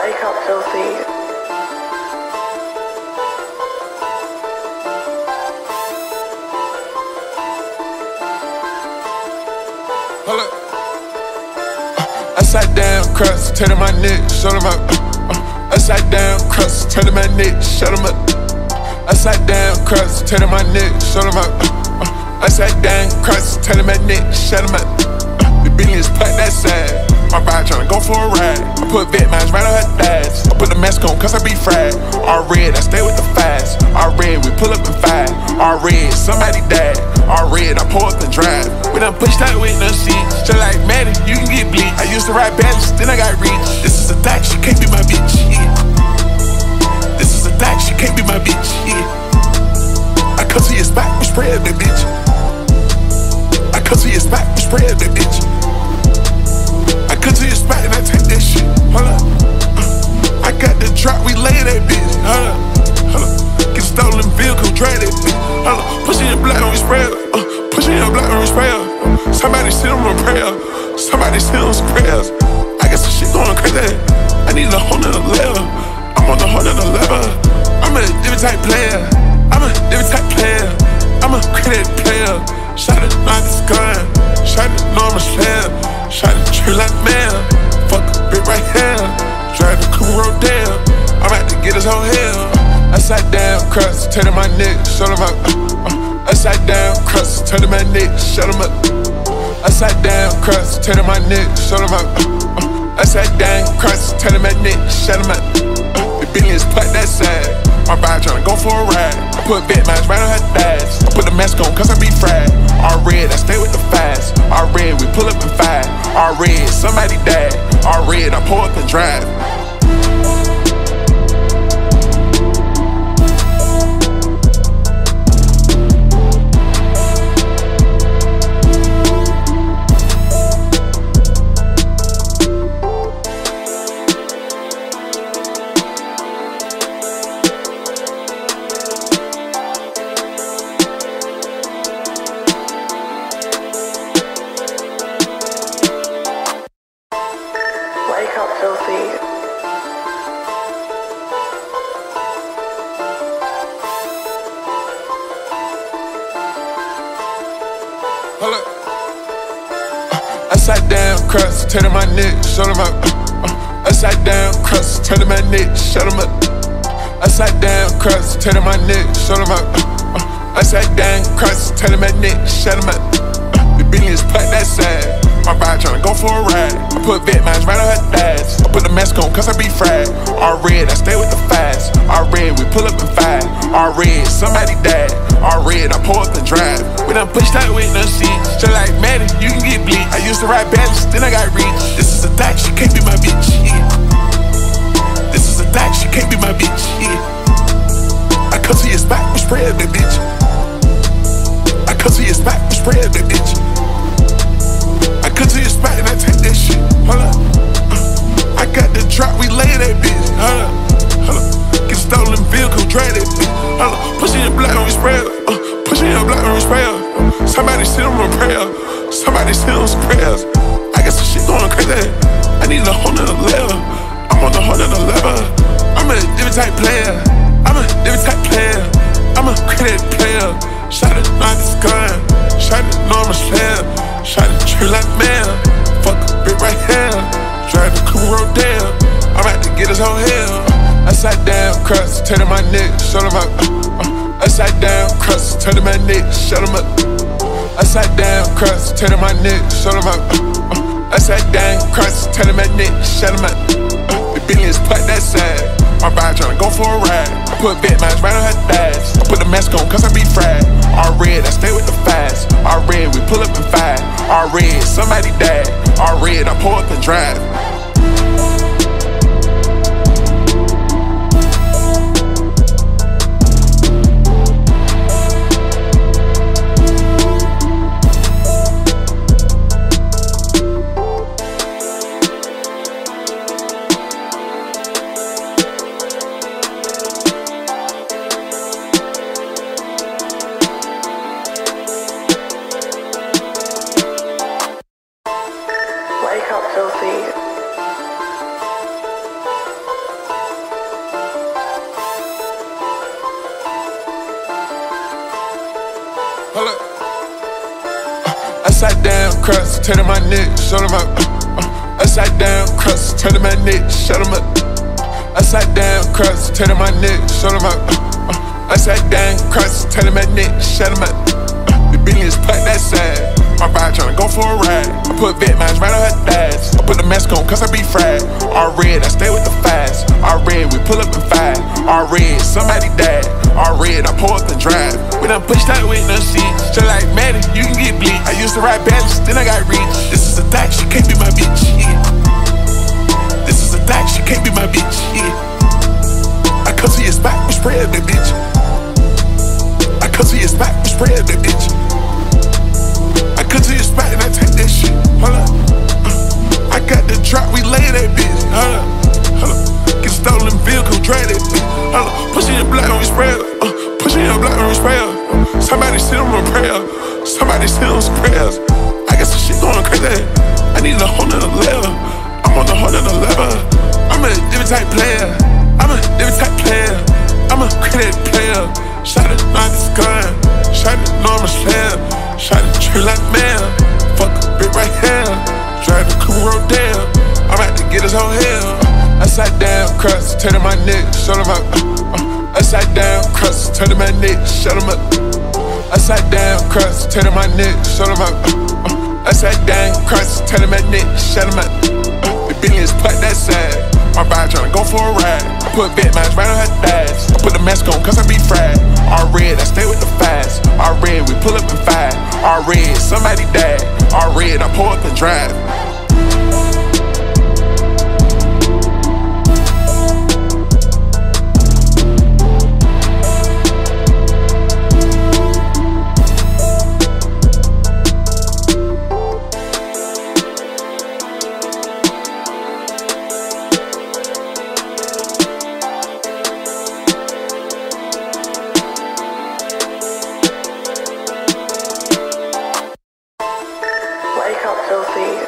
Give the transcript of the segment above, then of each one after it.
Wake up, filthy. Hold up. Upside down crust, turn to my neck, show them up. Upside down crust, turn to my neck, shut them up. Upside down crust, turn to my neck, show them up. Upside down crust, turn to my neck, shut them up. The billions put that side. My bride tryna go for a ride. I put vet mines right on her thighs. I put the mask on cause I be fried. All red, I stay with the fast. All red, we pull up and fight. All red, somebody died. All red, I pull up and drive. We done pushed out with no seats. Just like Maddie, you can get bleached. I used to ride balance, then I got rich. This is a thot, she can't be my bitch, yeah. This is a thot, she can't be my bitch, yeah. I come to your spot, we spread that bitch. I come to your spot, we spread that bitch. I come to your spot and I take that shit. Hold up. I got the drop, we lay that bitch. Hold up. Hold up. Get stolen vehicle, drag that bitch. Hold up. Pushing your block when we spray her. Pushing your block when we spray her. Somebody send them a prayer. Somebody send them some prayers. I got some shit going crazy. I need a whole nother level. I'm on a whole nother level. I'm a different type player. I'm a different type player. I'm a credit player. Shot it, not this gun. Shot it, normal slayer. Shot it, tree like man. Fuck a bit right here. Drive the cool road down. I'm about to get his whole hell. Upside down crust, turn to my neck, shut him up. Upside down crust, turn to my neck, shut him up. Upside down crust, turn to my neck, shut him up. Upside down crust, turn to my neck, shut him up. The billions put that side. My bride tryna go for a ride. I put vet mines right on her thighs. I put the mask on cause I be fried. All red, I stay with the fast. All red, we pull up and fight. All red, somebody died. All red, I pull up and drive. Wake up, filthy. Hold up. Upside down crust, turn to my neck, show them up. Upside down crust, turn to my neck, shut them up. Upside down crust, turn to my neck, show them up. Upside down crust, turn to my neck, shut them up. The billions put that side. My bride tryna go for a ride. I put vet mines right on her thighs. I put the mask on cause I be fried. All red, I stay with the fast. All red, we pull up and fight. All red, somebody died. All red, I pull up and drive. We done pushed out with no seats. Just like Maddie, you can get bleached. I used to ride balance, then I got rich. This is a thot, she can't be my bitch, yeah. This is a thot, she can't be my bitch, yeah. I come to your spot, we spread that bitch. I come to your spot, we spread that bitch. I come to your spot and I take that shit. Hold up. I got the drop, we lay that bitch. Hold up. Hold up. Get stolen vehicle, drag that bitch. Hold up. Pushing your block when we spray her. Pushing your block when we spray her. Somebody send them a prayer. Somebody send them some prayers. I got some shit going crazy. I need a whole nother level. I'm on a whole nother level. I'm a different type player. I'm a different type player. I'm a credit player. Shot it, not this gun. Shot it, normal slayer. Shot it, tree like man. Fuck a bit right here. Drive the cool road down. I'm about to get his whole hell. Upside down crust, turn to my neck, shut him up. Upside down crust, turn to my neck, shut him up. Upside down crust, turn to my neck, shut him up. Upside down crust, turn to my neck, shut him up. The billions put that side. My bride tryna go for a ride. I put vet mines right on her thighs. I put the mask on cause I be fried. All red, I stay with the fast. All red, we pull up and fight. All red, somebody died. All red, I pull up and drive. Wake up, filthy. Upside down crust, turning my neck, shut 'em up. Upside down crust, turning my neck, shut 'em up. Upside down crust, turning my neck, shut 'em up. Upside down crust, turning my neck, shut 'em up. The billions put that side. My bride tryna go for a ride. I put vet mines right on her thighs. I put the mask on cause I be fried. All red, I stay with the fives. All red, we pull up in five. All red, somebody died. All red, I pull up and drive. We done pushed out with no seats. Just like Maddie, you can get bleached. I used to ride balance, then I got reach. This is a thot, she can't be my bitch, yeah. This is a thot, she can't be my bitch, yeah. I come to your spot, we spread that bitch. I come to your spot, we spread that bitch. I come to your spot and I take that shit. Hold up. I got the drop, we lay that bitch. Hold up. Get stolen vehicle, drag that bitch. Hold up. Push in your block and we spray her. Push in your block and we spray her. Somebody send them a prayer. Somebody send them some prayers. I got some shit going crazy. I need a whole nother level. I'm on a whole nother level. I'm a different type player. I'm a different type player. I'm a credit player. Shot it, not this gun. Shot it, no, I'm a slayer. Shot it, tree like man. Fuck a bit right here. Drive the crew road down. I'm about to get his whole hell. Upside down crust, turning my neck, shut 'em up. Upside down crust, turning my neck, shut 'em up. Upside down crust, turning my neck, shut 'em up. Upside down crust, turning my neck, shut 'em up. The billions put that side. My bride tryna go for a ride. I put vet mines right on her thighs. I put the mask on cause I be fried. All red, I stay with the fives. All red, we pull up in five. All red, somebody died. All red, I pull up and drive. Wake up, filthy.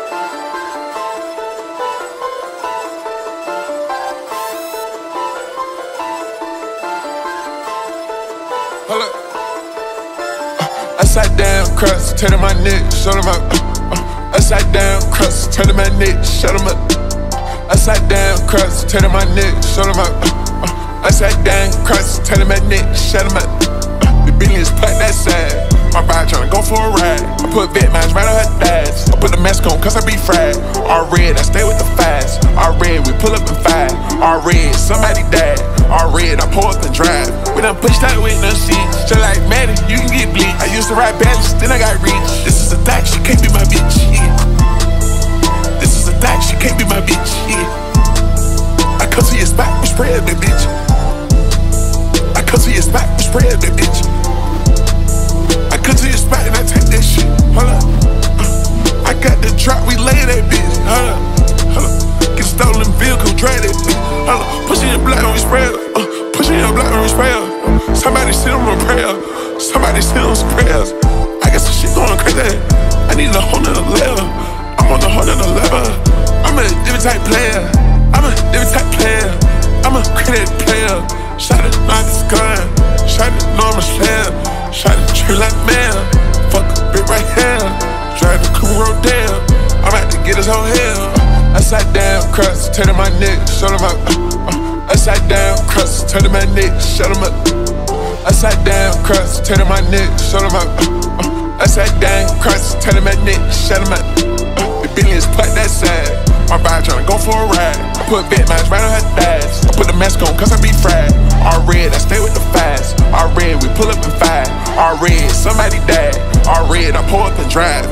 Hold up. Upside down crust, turning my neck, shut 'em up. Upside down crust, turning my neck, shut 'em up. Upside down crust, turning my neck, shut 'em up. Upside down crust, turning my neck, shut 'em up. The billions put that side. My bride tryna go for a ride. I put vet mines right on her thighs. I put the mask on cause I be fried. All red, I stay with the fives. All red, we pull up in five. All red, somebody died. All red, I pull up and drive. We done pushed out with no seats. Just like Maddie, you can get bleached. I used to ride balance, then I got reach. This is a thot, she can't be my bitch, yeah. This is a thot, she can't be my bitch, yeah. I come to your spot, we spread that bitch. I come to your spot, we spread that bitch. I come to your spot and I take that shit. Hold up. I got the drop, we lay that bitch. Hold up. Hold up. Get stolen vehicle, drag that bitch. Hold up. Push in your block and we spray her. Push in your block and we spray her. Somebody send them a prayer. Somebody send them some prayers. I got some shit going crazy. I need a whole nother level. I'm on a whole nother level. I'm a different type player. I'm a different type player. I'm a credit player. Shot it, not this gun. Shot it, no, I'm a slayer. Shot a tree like man. Fuck a bit right here. Drive the crew road down. I'm about to get his whole hell. Upside down crust, turning my neck, shut 'em up. Upside down crust, turning my neck, shut 'em up. Upside down crust, turning my neck, shut 'em up. Upside down crust, turning my neck, shut 'em up. The billions put that side. My bride tryna go for a ride. I put vet mines right on her thighs. I put the mask on cause I be fried. All red, I stay with the fives. All red, we pull up in five. All red, somebody died. All red, I pull up and drive.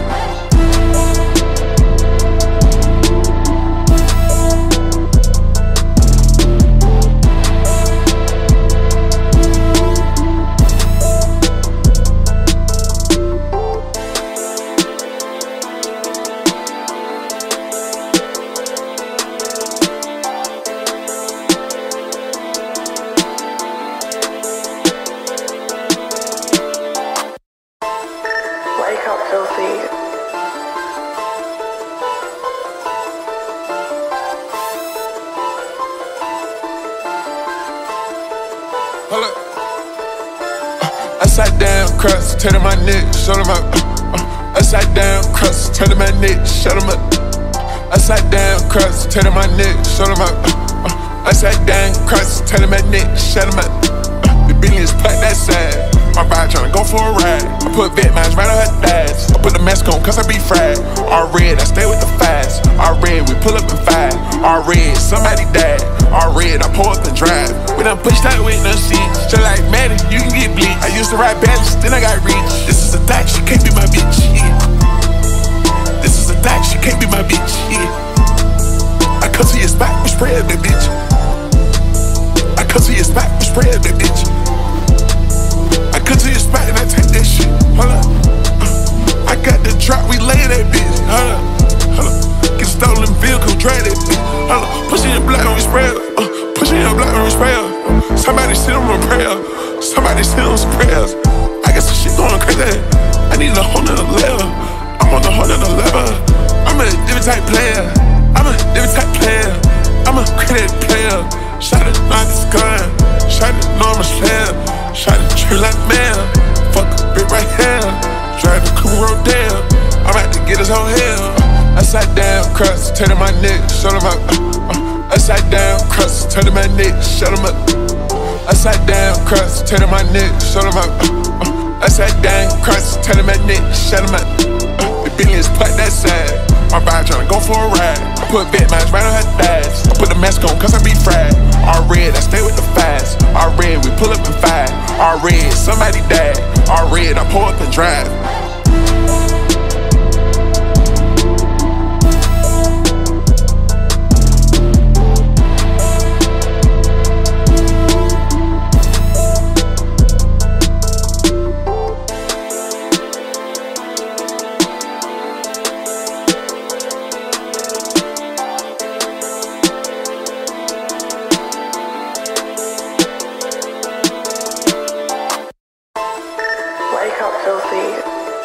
Wake up, filthy. Hold up. Upside down crust, turning my neck, shut 'em up. Upside down, crust, turn to my neck, shut 'em up. Upside down, crust, turn to my neck, shut 'em up. Upside down, crust, turn to my neck, shut 'em up. The billions packed that side. My bride tryna go for a ride. I put vet mines right on her thighs. I put the mask on cause I be fried. All red, I stay with the fives. All red, we pull up in five. All red, somebody died. All red, I pull up and drive. We done pushed out with no seats. Just like Maddie, you can get bleach. I used to ride balance, then I got reach. This is a thought, she can't be my bitch, yeah. This is a thought, she can't be my bitch, yeah. I come to your spot, we spread that bitch. I come to your spot, we spread that bitch. I come to your spot and I take that shit. Hold up. I got the drop, we lay that bitch. Hold up. Hold up. Get stolen vehicle, drag that bitch. Hold up. Push in your block on your sprayer. Push in your block on your sprayer. Somebody send them a prayer. Somebody send them some prayers. I got some shit going crazy. I need a whole nother level. I'm on a whole nother level. I'm a different type player. I'm a different type player. I'm a credit player. Shot it, knock the gun. Shot it, know I'm a slayer. Shot the tree like man, fuck a bit right here. Drive the coupe road down, I'm about to get his whole hell. Upside down, crust, turn to my neck, shut 'em up. Upside down, crust, turn to my neck, shut 'em up. Upside down, crust, turn to my neck, shut 'em up. Upside down, crust, turn to my neck, shut 'em up. The billions packed that side. My bride tryna go for a ride. I put vet mines right on her thighs. I put the mask on cause I be fried. All red, I stay with the fives. All red, we pull up in five. All red, somebody died. All red, I pull up and drive. Wake up, filthy.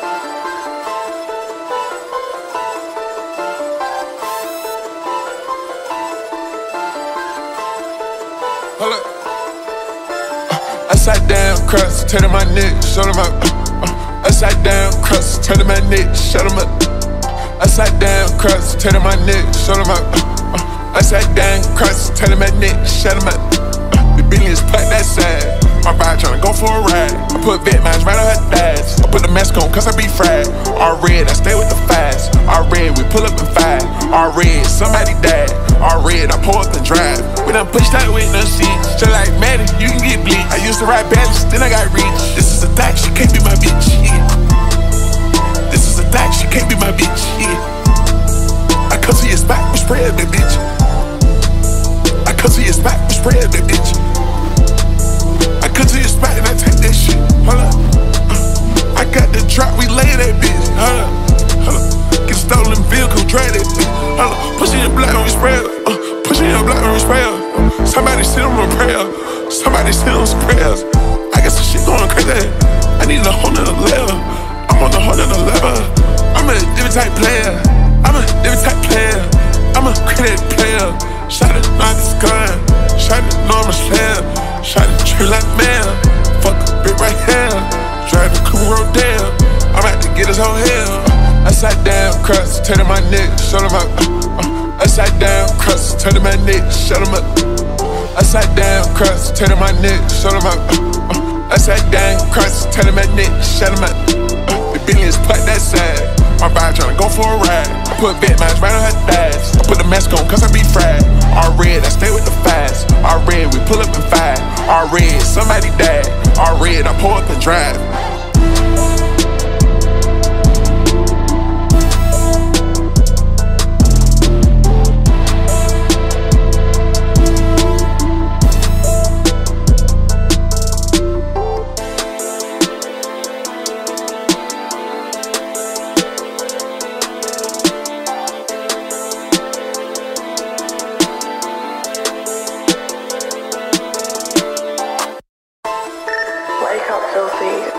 Hold up. Upside down, crust, turn to my neck, shut 'em up. Upside down, crust, turn to my neck, shut 'em up. Upside down, crust, turn to my neck, shut 'em up. Upside down, crust, turn to my neck, shut 'em up. The billions packed that side. My bride tryna go for a ride. I put vet mines right on her thighs. I put the mask on cause I be fried. All red, I stay with the fives. All red, we pull up in five. All red, somebody died. All red, I pull up and drive. We done pushed out with no seats. Just like Maddie, you can get bleach. I used to ride balance, then I got reach. This is a thought, she can't be my bitch, yeah. This is a thought, she can't be my bitch, yeah. I come to your spot, we spread that bitch. I come to your spot, we spread that bitch. I come to your spot and I take that shit. Hold up. I got the drop, we lay that bitch. Hold up. Hold up. Get stolen vehicle, drag that bitch. Hold up. Push in your block on your sprayer. Push in your block on your sprayer. Somebody send them a prayer. Somebody send them some prayers. I got some shit going crazy. I need a whole nother level. I'm on a whole nother level. I'm a different type player. I'm a different type player. I'm a credit player. Shot it, knock the gun. Shot it, know I'm a slayer. Shot the tree like man, fuck a bit right here. Drive the coupe road down, I'm about to get his whole hell. Upside down, crust, turn to my neck, shut 'em up. Upside down, crust, turn to my neck, shut 'em up. Upside down, crust, turn to my neck, shut 'em up. Upside down, crust, turn to my neck, shut 'em up. The billions packed that side. My bride tryna go for a ride. I put vet mines right on her thighs. I put the mask on cause I be fried. All red, I stay with the fives. All red, we pull up in five. All red, somebody died. All red, I pull up and drive. Wake up, filthy.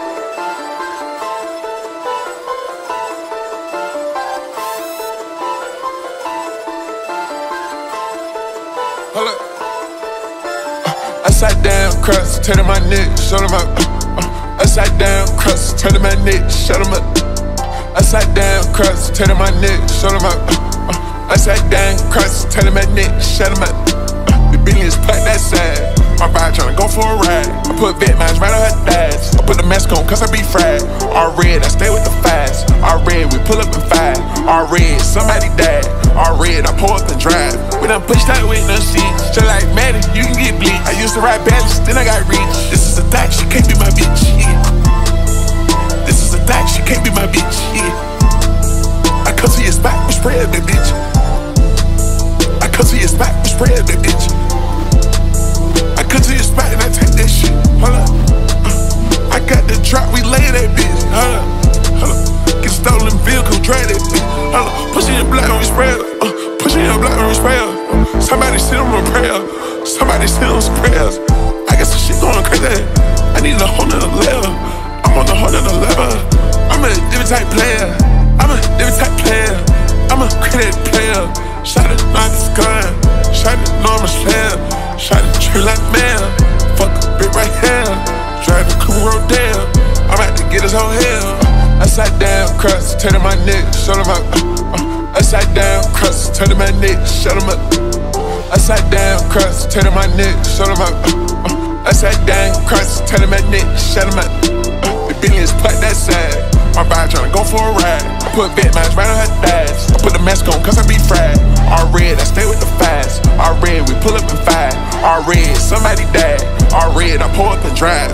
Hold up. Upside down, crust, turn to my neck, shut 'em up. Upside down, crust, turn to my neck, shut 'em up. Upside down, cross, tell my nigga, shut him up. Upside down, cross, tell my nigga, shut him up. The billions pack that side. My bride tryna go for a ride. I put vet mines right on her thighs. I put the mask on cause I be fried. All red, I stay with the fast. All red, we pull up and fight. All red, somebody died. All red, I pull up and drive. We done pushed out with no seats. Just like Maddie, you can get bleed. I used to ride balance, then I got reach. This is a thot, she can't be my bitch, yeah. This is a thot, she can't be my bitch, yeah. I come to your spot, we spread that bitch. I come to your spot, we spread that bitch. I come to your spot and I take that shit. Hold up. I got the drop, we lay that bitch. Hold up. Hold up. Get stolen vehicle, drag that bitch. Hold up. Pushing your block when we spray her. Pushing your block when we spray her. Somebody send them a prayer. Somebody send them some prayers. I got some shit going crazy. I need a whole nother level. I'm on a whole nother level. I'm a different type player. I'm a different type player. I'm a credit player. Shot it, not this gun. Shot it, normal slam. Shot it, tree like man. Fuck a bit right here. Drive the crew road down. I'm out to get us whole hell. Upside down, cross, turn to my neck, shut him up. Upside down, cross, turn to my neck, shut him up. Upside down, cross, turn to my neck, shut him up. Upside down, cross, turn to my neck, shut him up. The billions pack that side. My bride tryna go for a ride. I put vet mines right on her thighs. I put the mask on cause I be fried. All red, I stay with the fast. All red, we pull up and fight. All red, somebody died. All red, I pull up and drive.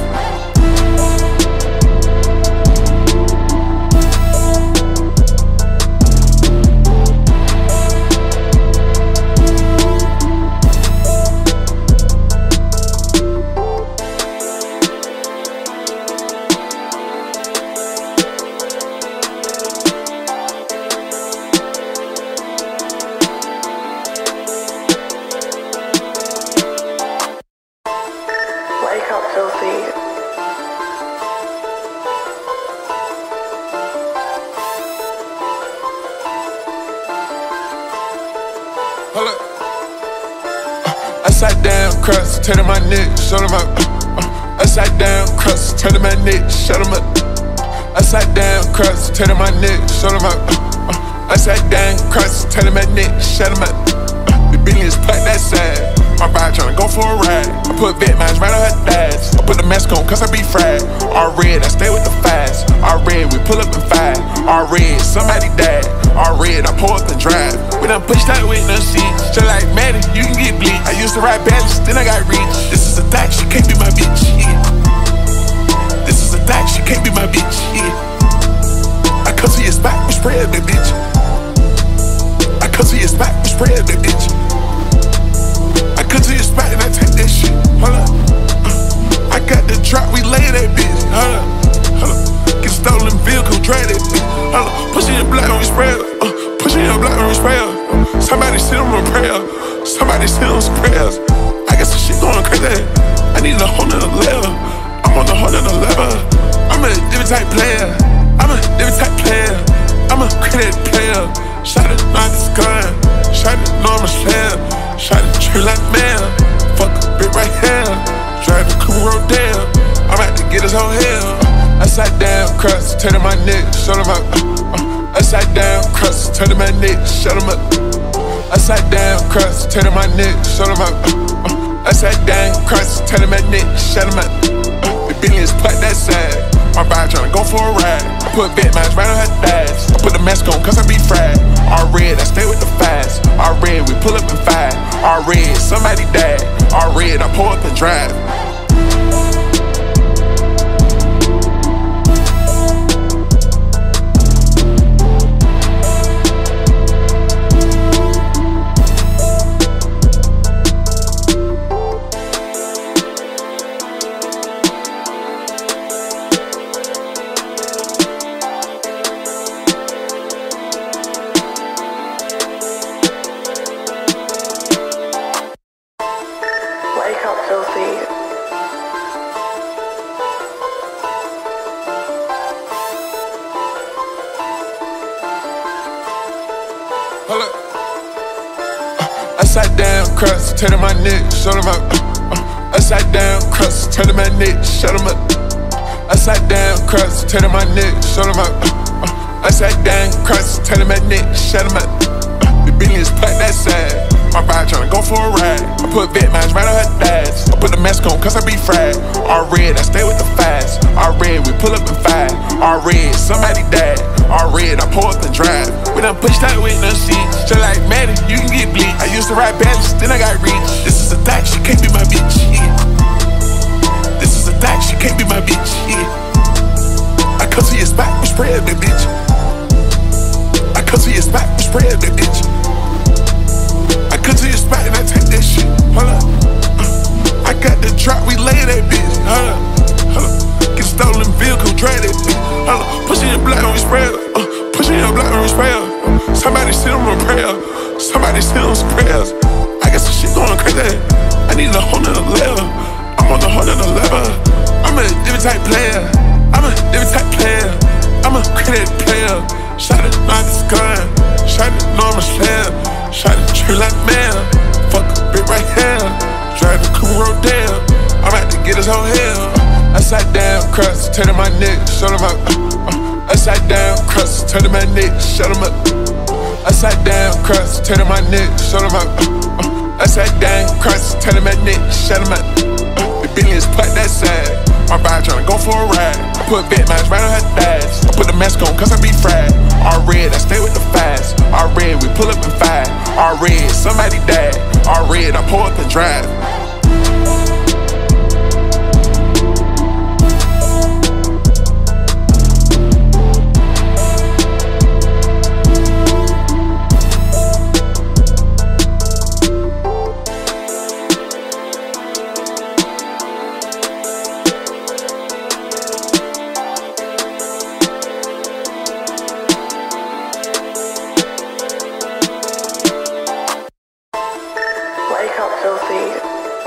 Wake up, filthy. Hold up. Upside down, cross, turn to my neck, shut him up. Upside down, cross, turn to my neck, shut him up. Upside down, cross, turn to my neck, shut him up. Upside down, cross, turn to my neck, shut him up. The billions pack that side. My bride tryna go for a ride. I put vet mines right on her thighs. I put the mask on cause I be fried. All red, I stay with the fast. All red, we pull up and fight. All red, somebody died. All red, I pull up and drive. We done pushed out with no seats. Just like Maddie, you can get bleed. I used to ride balance, then I got reach. This is a thot, she can't be my bitch, yeah. This is a thot, she can't be my bitch, yeah. I come to your spot, we spread that bitch. I come to your spot, we spread that bitch. I come to your spot and I take that shit. Hold up. I got the drop, we lay that bitch. Hold up. Hold up. Get stolen vehicle, drag that bitch. Hold up. Pushing your block when we spray her. Pushing your block when we spray her. Somebody send them a prayer. Somebody send them some prayers. I got some shit going crazy. I need a whole nother level. I'm on a whole nother level. I'm a different type player. I'm a different type player. I'm a credit player. Shot it, not this gun. Shot it, normal slam. Shot it, tree like man. Fuck a bit right here. Drive the crew road down. I'm out to get us whole hell. Upside down, cross, turn to my neck, shut him up. Upside down, cross, turn to my neck, shut him up. Upside down, cross, turn to my neck, shut him up. Upside down, cross, turn to my neck, shut him up. The billions pack that side. My bride tryna go for a ride. I put vet mines right on her thighs. I put the mask on cause I be fried. All red, I stay with the fast. All red, we pull up and fight. All red, somebody died. All red, I pull up and drive. Wake up, filthy. Hold up. Upside down, cross, turn to my neck, shut him up. Upside down, cross, turn to my neck, shut him up. Upside down, cross, turn to my neck, shut him up. Upside down, cross, tell him my neck, shut him up. The billions put that side. My bride tryna go for a ride. I put vet mines right on her thighs. I put the mask on cause I be fried. All red, I stay with the fives. All red, we pull up in five. All red, somebody died. All red, I pull up and drive. We done pushed out with no seats. Just like Maddie, you can get bleached. I used to ride balance, then I got reach. This is a thot, she can't be my bitch, yeah. This is a thot, she can't be my bitch, yeah. I come to your spot, we spread that bitch. I come to your spot, we spread that bitch. I come to your spot and I take that shit. Hold up. I got the drop, we lay that bitch. Hold up. Hold up. Get stolen vehicle, drag that bitch. Hold up. Push it in black when we spray her. Push it in black when we spray her. Somebody send them a prayer. Somebody send them some prayers. I got some shit going crazy. I need a whole nother level. I'm on a whole nother level. I'm a different type player. I'm a different type player. I'm a credit player. Shot it, not this gun. Shot it, no, I'm a slayer. Shot it, tree like man. Fuck a bit right here. Drive the coupe road down. I'm about to get his whole hell. Upside down, cross, turn to my neck, shut him up. Upside down, cross, turn to my neck, shut him up. Upside down, cross, turn to my neck, shut him up. Upside down, cross, turn to my neck, shut him up. The billions put that side. My bride tryna go for a ride. I put vet mines right on her thighs. I put the mask on cause I be fried. All red, I stay with the fives. All red, we pull up in five. All red, somebody died. All red, I pull up and drive. Wake up, filthy.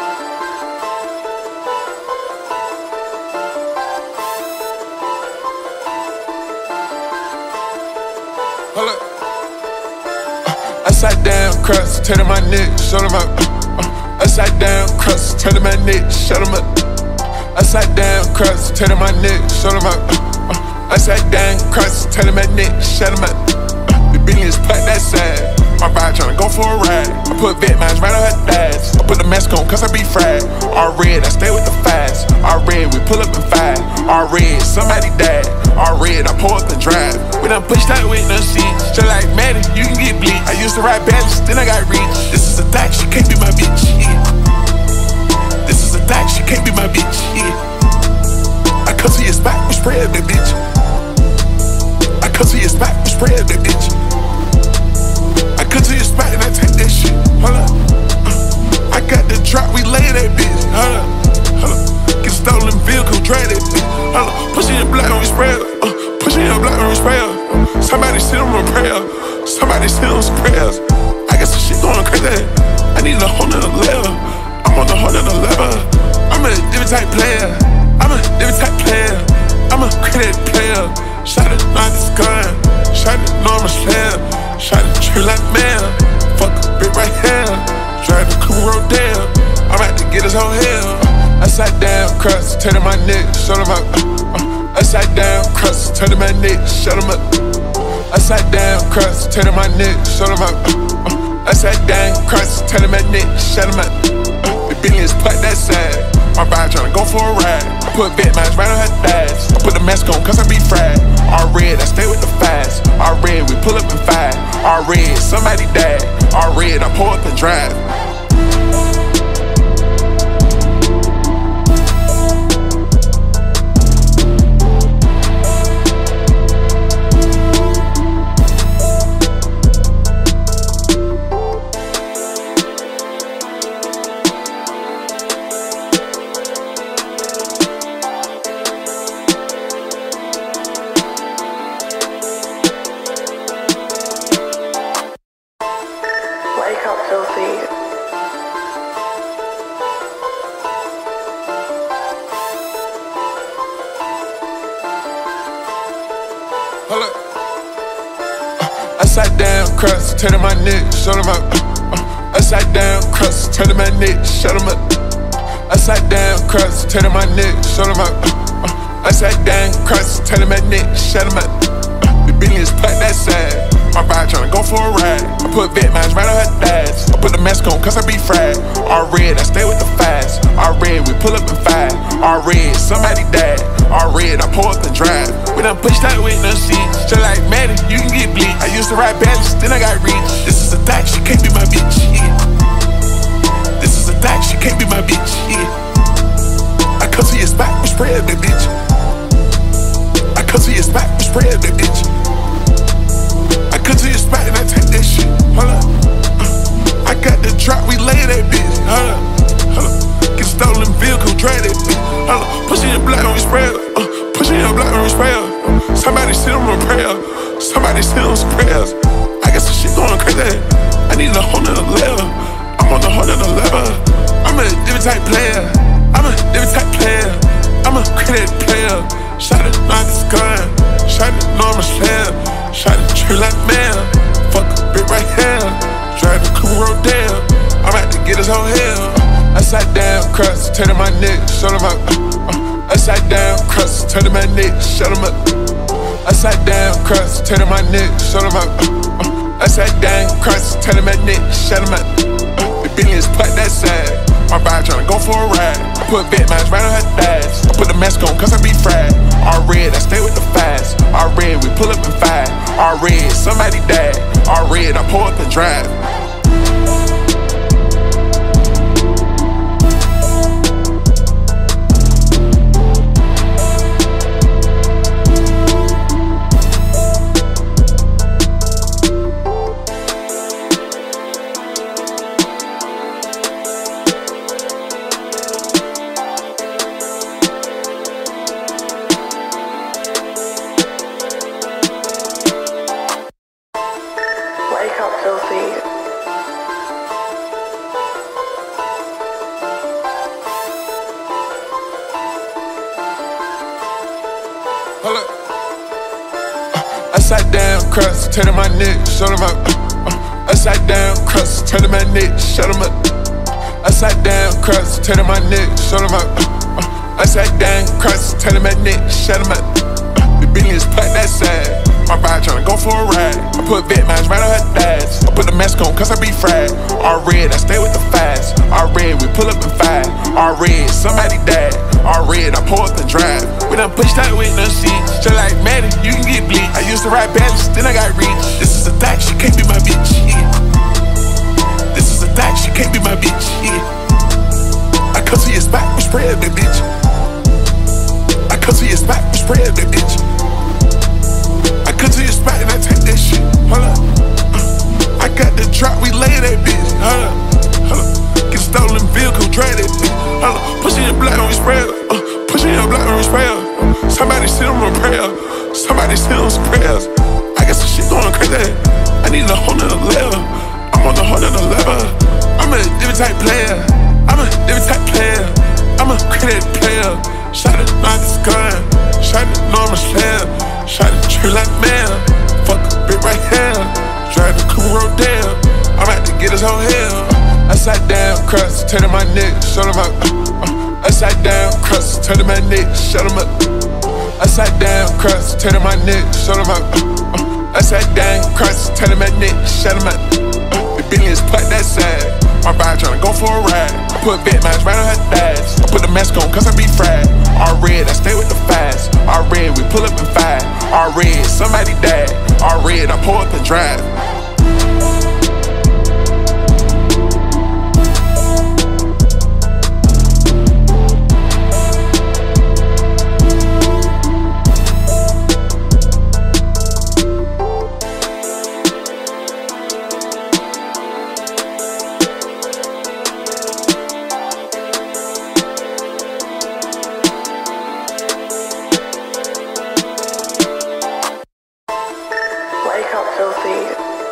Hold up. Upside down, cross, turn to my neck, shut him up. Upside down, cross, turn to my neck, shut him up. Upside down, cross, turn to my neck, shut him up. Upside down, cross, turn to my neck, shut him up. The billions put that side. My bride tryna go for a ride. I put vet mines right on her thighs. I put the mask on cause I be fried. All red, I stay with the fives. All red, we pull up in five. All red, somebody died. All red, I pull up and drive. We done pushed out with no seats. Just like Maddie, you can get bleached. I used to ride balance, then I got reach. This is a thot, she can't be my bitch, yeah. This is a thot, she can't be my bitch, yeah. I come to your spot, we spread that bitch. I come to your spot, we spread that bitch. I come to your spot and I take that shit. Hold up. I got the drop, we lay that bitch. Hold up. Hold up. Get stolen vehicle, drag that bitch. Hold up. Push it in black when we spray her. Push it in black when we spray her. Somebody send them a prayer. Somebody send them some prayers. I got some shit going crazy. I need a whole nother level. I'm on a whole nother level. I'm a different type player. I'm a different type player. I'm a credit player. Shot it, not this gun. Shot it, no, I'm a slayer. Shot it, tree like man. Fuck a bit right here. Drive the coupe road down. I'm about to get his whole hell. Upside down, cross, turn to my neck, shut him up. Upside down, cross, turn to my neck, shut him up. Upside down, cross, turn to my neck, shut him up. Upside down, cross, turn to my neck, shut him up. The billions put that side. My bride tryna go for a ride. I put vet mines right on her thighs. I put the mask on cause I be fried. All red, I stay with the fives. All red, we pull up in five. All red, somebody died. All red, I pull up and drive. Wake up, filthy. Hold up. Upside down, cross, turn to my neck, shut him up. Upside down, cross, turn to my neck, shut him up. Upside down, cross, turn to my neck, shut him up. Upside down, cross, turn to my neck, shut him up. The billions packed that side. My bride tryna go for a ride. I put vet mines right on her thighs. I put the mask on cause I be fried. All red, I stay with the fast. All red, we pull up in 5. All red, somebody died. All red, I pull up and drive. We done pushed out with no seats. Just like Maddie, you can get bleached. I used to ride balance, then I got reach. This is a thot, she can't be my bitch, yeah. This is a thot, she can't be my bitch, yeah. I come to your spot, we spray up that bitch. I come to your spot, we spray up that bitch. I come to your spot and I take that shit. Hold up. I got the drop, we lay that bitch. Hold up. Hold up. Get stolen vehicle, drag that bitch. Hold up. Push in your block when we spray up. Push in your block when we spray up. Somebody send them a prayer. Somebody send them some prayers. I got some shit going crazy. I need a whole nother level. I'm on the whole nother level. I'm a different type player. I'm a different type player. I'm a credit player. Shot it, knock this gun. Shot it, normal slayer. Shot it, tree like man. Fuck a bit right here. Drive the coupe road down. I'm about to get his whole hell. Upside down, crust, turn to my neck, shut him up. Upside down, crust, turn to my neck, shut him up. Upside down, crust, turn to my neck, shut him up. Upside down, crust, turn to my neck, shut him up. The billions packed that side. My bride tryna go for a ride. I put vet mines right on her thighs. I put the mask on cause I be fried. All red, I stay with the fast. All red, we pull up in 5. All red, somebody died. All red, I pull up and drive. Wake up, filthy. Hold up. Upside down, crust, turn to my neck, shut him up. Upside down, crust, turn to my neck, shut him up. Upside down, crust, turn to my neck, shut him up. Upside down, crust, turn to my neck, shut him up. The billions packed that side. My bride tryna go for a ride. I put vet mines right on her thighs. I put the mask on cause I be fried. All red, I stay with the fast. All red, we pull up in 5. All red, somebody died. All red, I pull up and drive. We done pushed out with no seats. Just like Maddie, you can get bleached. I used to ride balance, then I got reach. This is a thot, she can't be my bitch, yeah. This is a thot, she can't be my bitch, yeah. I come to your spot, we spray up that bitch. I come to your spot, we spray up that bitch. I come to your spot and I take that shit. Hold up. I got the drop, we lay that bitch. Hold up. Hold up. Get stolen vehicle, drag that bitch. Hold up. Push in your block when we spray up. Push in your block when we spray up. Somebody send them a prayer. Somebody send them some prayers. I got some shit going crazy. I need a whole nother level. I'm on the whole nother level. I'm a different type player. I'm a different type player. I'm a credit player. Shot it, knock this gun. Shot it, normal slayer. Shot it, tree like man. Fuck a bit right here. Drive the coupe road down. I'm about to get his whole hell. Upside down, crust, turn to my neck, shut him up. Upside down, crust, turn to my neck, shut him up. Upside down, crust, turn to my neck, shut him up. Upside down, crust, turn to my neck, shut him up. The billions packed that side. My bride tryna go for a ride. I put vet mines right on her thighs. I put the mask on cause I be fried. All red, I stay with the fast. All red, we pull up in 5. All red, somebody died. All red, I pull up and drive. Wake up, filthy.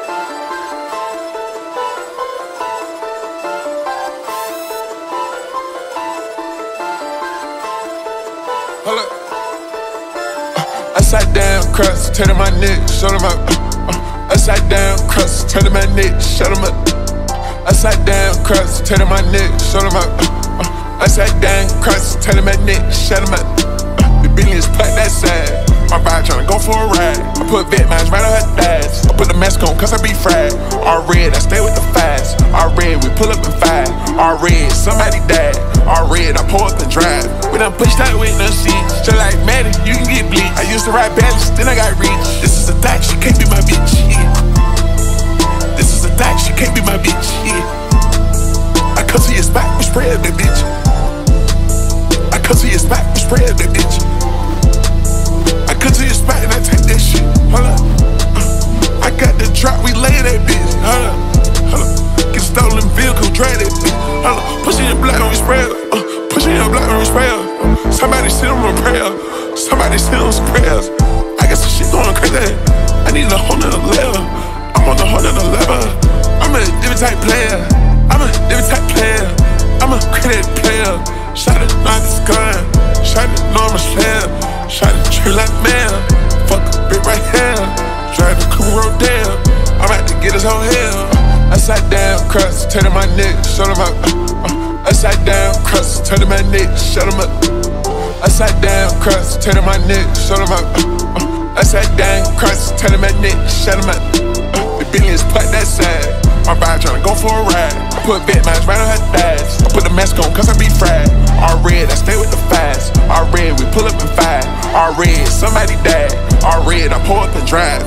Hold up. Upside down, crust, turn to my neck, shut him up. Upside down, crust, turn to my neck, shut him up. Upside down, crust, turn to my neck, shut him up. Upside down, crust, turn to my neck, shut him up. The billions packed that side. My vibe tryna go for a ride. I put vet mines right on her dash. I put the mask on cause I be fried. All red, I stay with the fast. All red, we pull up in 5. All red, somebody died. All red, I pull up and drive. We done pushed out with no seats. Just like Maddie, you can get bleach. I used to ride balance, then I got reach. This is a thot, she can't be my bitch, yeah. This is a thot, she can't be my bitch, yeah. I come to your spot, we spray up that bitch. I come to your spot, we spray up that bitch. I come to your spot and I take that shit. Hold up. I got the drop, we lay that bitch. Hold up. Hold up. Get stolen vehicle, drag that bitch. Hold up. Push in your block and we spray up. Push in your block and we spray up. Somebody send them a prayer. Somebody send them some prayers. I got some shit going crazy. I need a whole nother level. I'm on a whole nother level. I'm a different type player. I'm a different type player. I'm a credit player. Shot it, not this gun. Shot it, no, I'm a slayer. Shot it, tree like man. Fuck a bit right here. Drive the crew road down. I'm about to get his whole hell. Upside down, cross, turn to my neck, shut him up. Upside down, cross, turn to my neck, shut him up. Upside down, cross, turn to my neck, shut him up. Upside down, cross, turn to my neck, shut him up. The billions put that side. My vibe tryna go for a ride. I put vet mines right on her dash. I put the mask on cause I be fried. All red, I stay with the fast. All red, we pull up in 5. All red, somebody died. All red, I pull up and drive.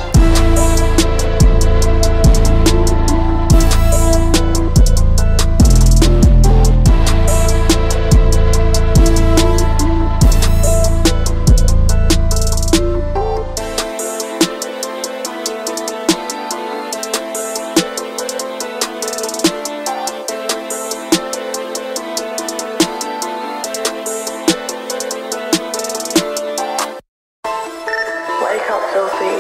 Wake up, filthy.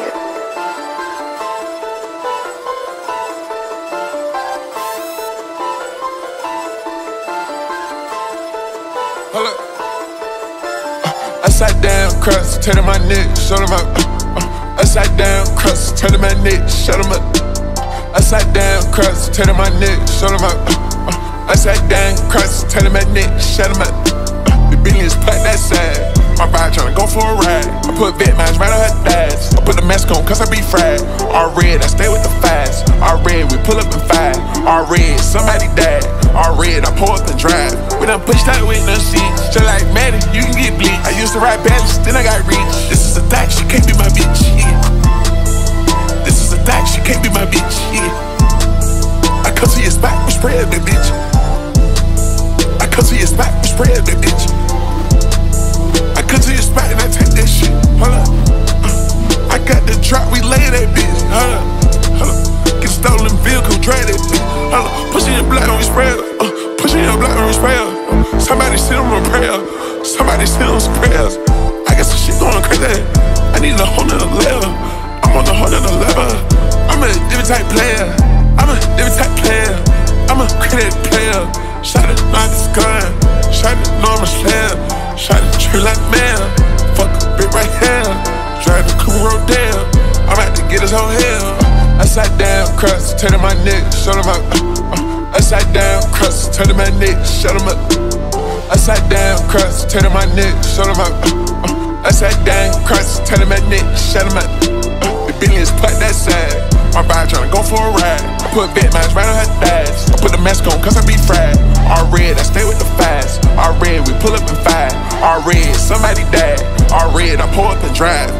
Hold up. Upside down, cross, turn to my neck, shut him up. Upside down, cross, turn to my neck, shut him up. Upside down, cross, turn to my neck, shut him up. Upside down, cross, turn to my neck, shut him up. The billions put that side. My vibe tryna go for a ride. I put vet mines right on her dash. I put the mask on cause I be fried. All red, I stay with the fast. All red, we pull up in 5. All red, somebody died. All red, I pull up and drive. We done pushed out with no seats. Just like Maddie, you can get bleach. I used to ride balance, then I got reach. This is a thot, she can't be my bitch, yeah. This is a thot, she can't be my bitch, yeah. I come to your spot, we spray up that bitch. I come to your spot, we spray up that bitch. I come to your spot and I take that shit. Hold up. I got the drop, we lay that bitch. Hold up. Hold up. Get stolen vehicle, drag that bitch. Hold up. Push in your block and we spray up. Push in your block and we spray up. Somebody send them a prayer. Somebody send them some prayers. I got some shit going crazy. I need a whole nother level. I'm on a whole nother level. I'm a different type player. I'm a different type player. I'm a credit player. Shot it, not this gun. Shot it, no, I'm a slayer. Shot a tree like man. Fuck a bit right here. Drive the crew road down. I'm about to get his whole hell. Upside down, cross, turn to my neck, shut him up. Upside down, cross, turn to my neck, shut him up. Upside down, cross, turn to my neck, shut him up. Upside down, cross, turn to my neck, shut him up. The billions put that side. My vibe tryna go for a ride. I put vet mines right on her dash. I put the mask on cause I be fried. All red, I stay with the fast. All red, we pull up in 5. All red, somebody died. All red, I pull up and drive.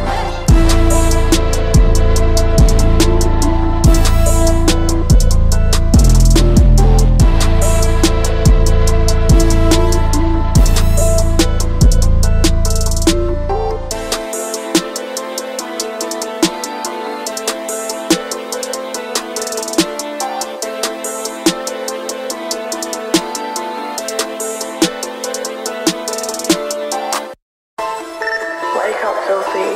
Wake up, filthy.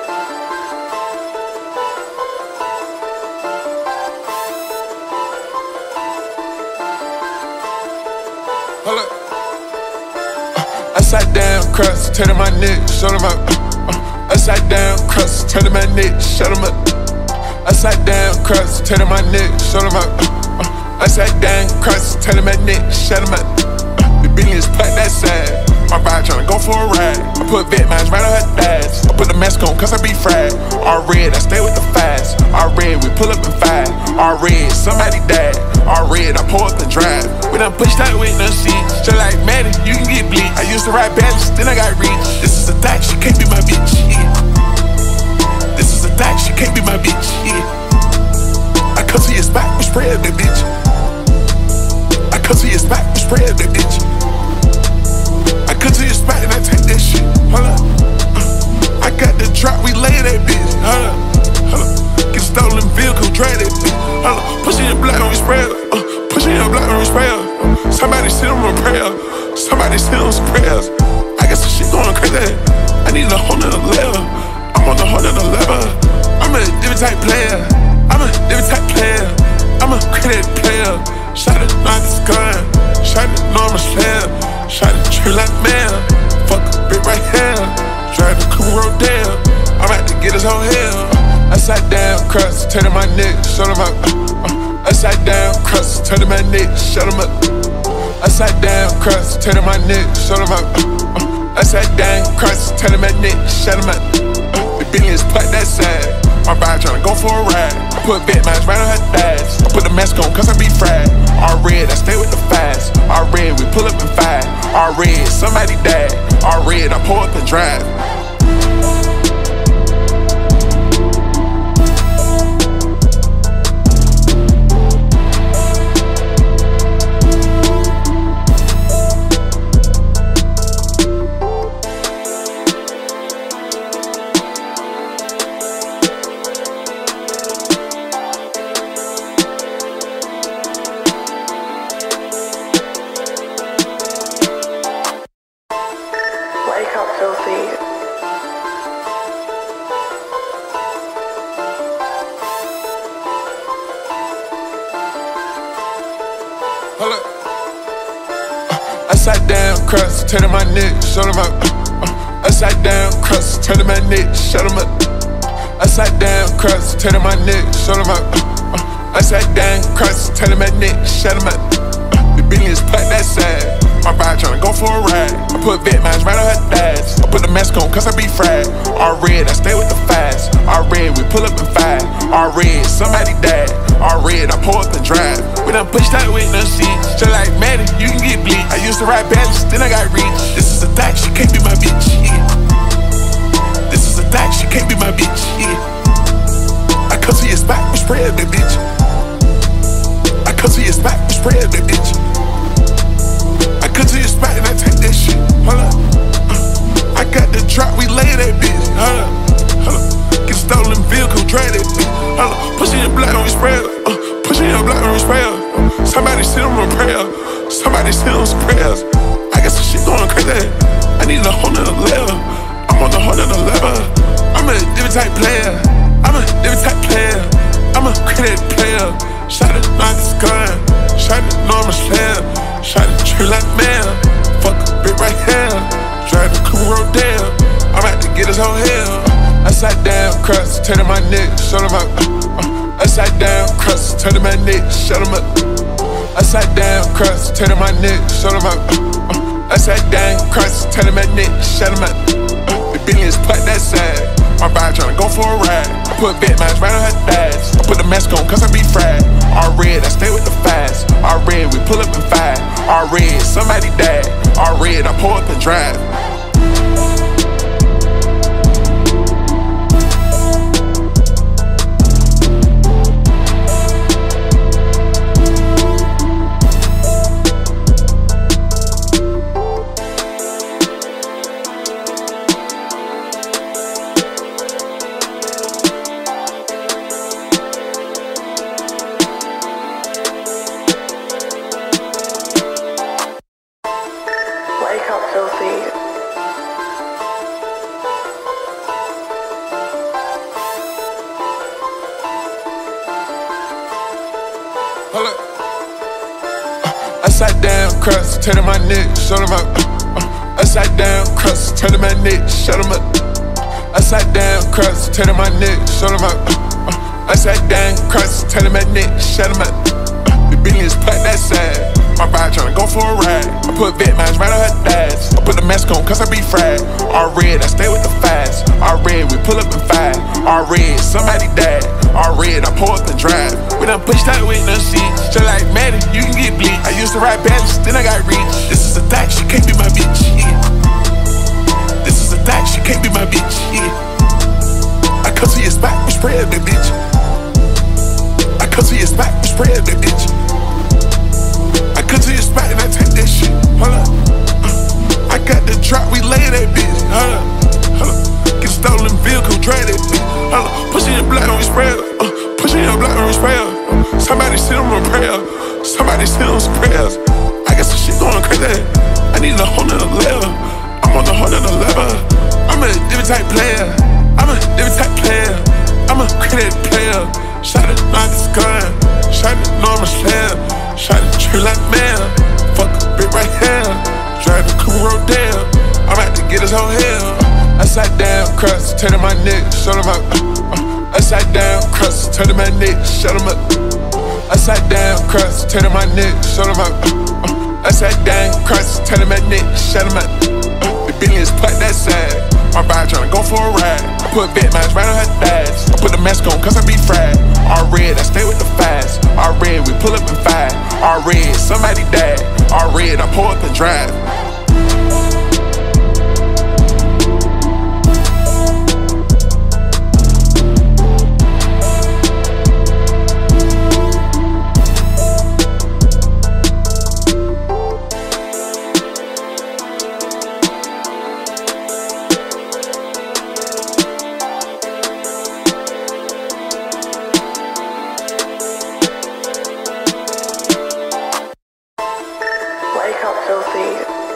Hold up. Upside down, cross, turn to my neck, shut him up. Upside down, cross, turn to my neck, shut him up. Upside down, cross, turn to my neck, shut him up. Upside down, cross, turn to my neck, shut him up. The billions put that side. My vibe tryna go for a ride. I put vet mines right on her dash. I put the mask on, cause I be fried. All red, I stay with the fast. All red, we pull up in 5. All red, somebody died. All red, I pull up and drive. We done pushed out with no seats. Just like Maddie, you can get bleed. I used to ride balance, then I got reach. This is a thought, she can't be my bitch, yeah. This is a thought, she can't be my bitch, yeah. I come to your spot, we spray up that bitch. I come to your spot, we spray up that bitch. I come to your spot and I take that shit. Hold up. I got the drop, we lay that bitch. Hold up. Hold up. Get stolen vehicle, drag that bitch. Hold up. Pushing your block on your sprayer. Pushing your block on your sprayer. Somebody send them a prayer. Somebody send them some prayers. I got some shit going crazy. I need a whole nother level. I'm on a whole nother level. I'm a different type player. I'm a different type player. I'm a credit player. Shot it, not this gun. Shot it, normal slayer. Shot it, tree like man. Fuck a bit right here. Drive the coupe road down. I'm out to get his whole hell. Upside down, crust, turn to my neck, shut him up. Upside down, crust, turn to my neck, shut him up. Upside down, crust, turn to my neck, shut him up. Upside down, crust, turn to my neck, shut him up. The billions put that side. My bride tryna go for a ride. I put bit mines right on her thighs. I put the mask on cause I be fried. All red, I stay with the fast. All red, we pull up in 5. All red, somebody died. All red, I pull up and drive. Wake up, filthy. Hold up. Upside down, crust, turn to my neck, shut him up. Upside down, crust, turn to my neck, shut him up. Upside down, crust, turn to my neck, shut him up. Upside down, crust, turn to my neck, shut him up. The billions put that side. My bride tryna go for a ride. I put vet mines right on her thighs. I put the mask on cause I be fried. All red, I stay with the fast. All red, we pull up in 5. All red, somebody died. All red, I pull up and drive. We done pushed out with no seats. Just like Maddie, you can get bleed. I used to ride balance, then I got reach. This is a thought, she can't be my bitch, yeah. This is a thought, she can't be my bitch, yeah. I come to your spot, we spray up that bitch. I come to your spot, we spray up that bitch. I come to your spot and I take that shit. Hold up. I got the drop, we lay that bitch. Hold up. Hold up. Get stolen vehicle, drag that bitch. Hold up. Pushing your block on your sprayer. Pushing your block on your sprayer. Somebody send them a prayer. Somebody send them some prayers. I got some shit going crazy. I need a whole nother level. I'm on a whole nother level. I'm a different type player. I'm a different type player. I'm a credit player. Shot it, not this gun. Shot it, normal slayer. Shot it, tree like man. Fuck a bit right here. Drive the coupe road down. I'm out to get his whole hell. Upside down, crust, turn to my neck, shut him up. Upside down, crust, turn to my neck, shut him up. Upside down, crust, turn to my neck, shut him up. Upside down, crust, turn to my neck, shut him up. The billions put that side. My bride tryna go for a ride. I put vet mines right on her thighs. I put the mask on cause I be fried. All red, I stay with the fast. All red, we pull up in 5. All red, somebody died. All red, I pull up and drive. Wake up, filthy. Hold up. Upside down, crust, turn to my neck, shut him up. Upside down, crust, turn to my neck, shut him up. Upside down, crust, turn to my neck, shut him up. Upside down, crust, turn to my neck, shut him up. The billions put that side. My bride tryna go for a ride. I put vet mines right on her thighs. I put the mask on cause I be fried. All red, I stay with the fast. All red, we pull up in 5. All red, somebody died. All red, I pull up and drive. We done pushed out with no seats. Just like Maddie, you can get bleed. I used to ride balance, then I got reach. This is a thot, she can't be my bitch, yeah. This is a thot, she can't be my bitch, yeah. I come to your spot, we spray that bitch. I come to your spot, we spray that bitch. I come to your spot and I take that shit. Hold up. I got the drop, we lay that bitch. Hold up. Hold up. Get stolen vehicle, drag that bitch. Hold up. Pushing your block when we spray her. Pushing your block when we spray her. Somebody send them a prayer. Somebody send them some prayers. I got some shit going crazy. I need a whole nother level. I'm on a whole nother level. I'm a different type player. I'm a different type player. I'm a credit player. Shot it, not this gun. Shot it, normal slam. Shot it, tree like man. Fuck a bit right here. Drive the crew road down. I'm about to get his whole hell. Upside down, crust, turn to my neck, shut him up. Upside down, crust, turn to my neck, shut him up. Upside down, crust, turn to my neck, shut him up. Upside down, crust, turn to my neck, shut him up. The billions put that side. My bride tryna go for a ride. I put vet mines right on her thighs. I put the mask on cause I be fried. All red, I stay with the fast. All red, we pull up in 5. All red, somebody died. All red, I pull up and drive. Wake up, filthy.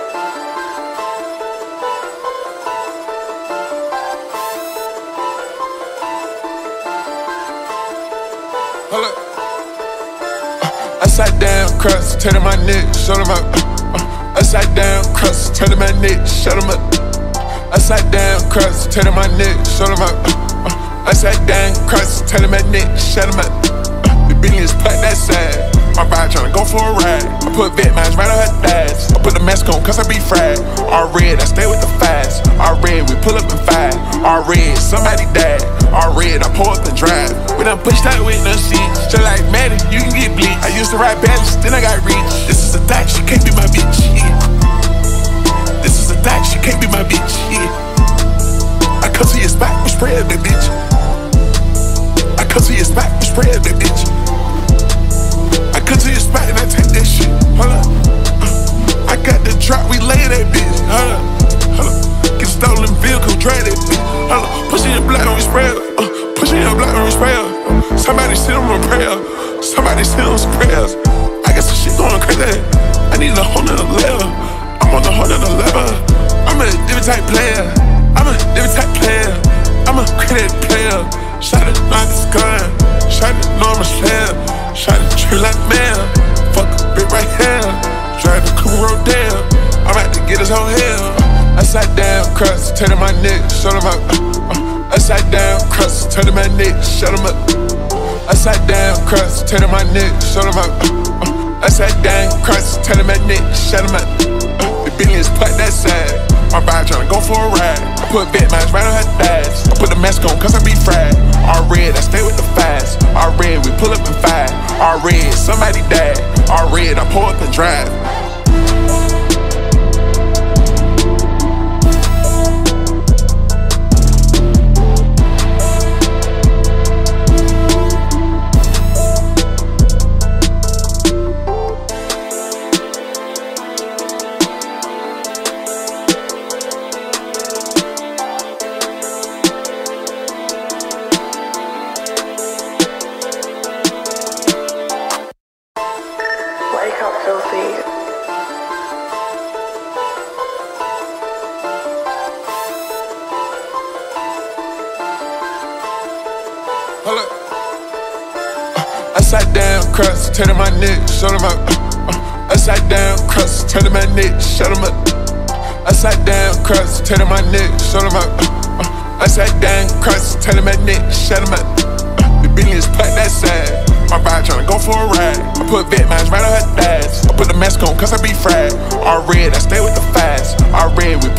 Hold up. Upside down, crust, turn to my neck, shut him up. Upside down, crust, turn to my neck, shut him up. Upside down, crust, turn to my neck, shut him up. Upside down, crust, turn to my neck, shut him up. The billions put that side. My bride tryna go for a ride. I put vet mines right on her thighs. I put the mask on cause I be fried. All red, I stay with the fast. All red, we pull up in 5. All red, somebody died. All red, I pull up and drive. We done pushed out with no seats. Just like Maddie, you can get bleed. I used to ride balance, then I got reach. This is a thot, she can't be my bitch, yeah. This is a thot, she can't be my bitch, yeah. I come to your spot, we spray that bitch. I come to your spot, we spray that bitch. I come to your spot and I take that shit. Hold up. I got the drop, we lay that bitch. Hold up. Hold up. Get stolen vehicle, drag that bitch. Hold up. Pushing your block when we spray her. Pushing your block when we spray her. Somebody send them a prayer. Somebody send them some prayers. I got some shit going crazy. I need a whole nother level. I'm on a whole nother level. I'm a different type player. I'm a different type player. I'm a credit player. Shot it, not this gun. Shot it, normal slam. Shot it, tree like man. Fuck a bit right here. Drive the crew road down. I'm about to get his whole hell. Upside down, crust, turn to my neck, shut him up. Upside down, crust, turn to my neck, shut him up. Upside down, crust, turn to my neck, shut him up. Upside down, crust, turn to my neck, shut him up. The billions put that side. My bride tryna go for a ride. I put vet mines right on her thighs. I put the mask on cause I be fried. All red, I stay with the fast. All red, we pull up in 5. All red, somebody died. All red, I pull up and drive. Wake up, filthy. Hold up. Upside down, crust, turn to my neck, shut him up. Upside down, crust, turn to my neck, shut him up. Upside down, crust, turn to my neck, shut him up. Upside down, crust, turn to my neck, shut him up. The billions put that side. My bride tryna go for a ride. I put vet mines right on her thighs. I put the mask on cause I be fried. All red, I stay with the fast. All red, we